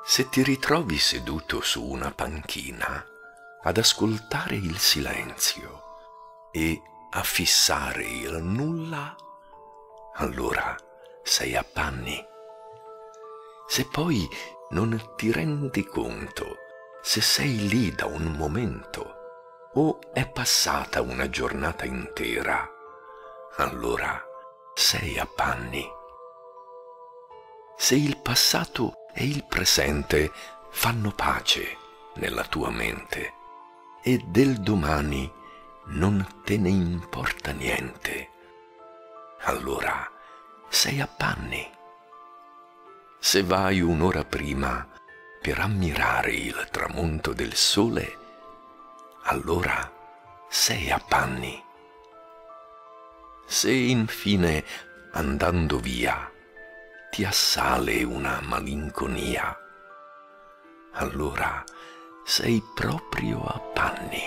Se ti ritrovi seduto su una panchina ad ascoltare il silenzio e a fissare il nulla, allora sei a panni. Se poi non ti rendi conto se sei lì da un momento o è passata una giornata intera, allora sei a panni. Se il passato e il presente fanno pace nella tua mente e del domani non te ne importa niente, allora sei a panni. Se vai un'ora prima per ammirare il tramonto del sole, allora sei a panni. Se infine, andando via, ti assale una malinconia, allora sei proprio a panni.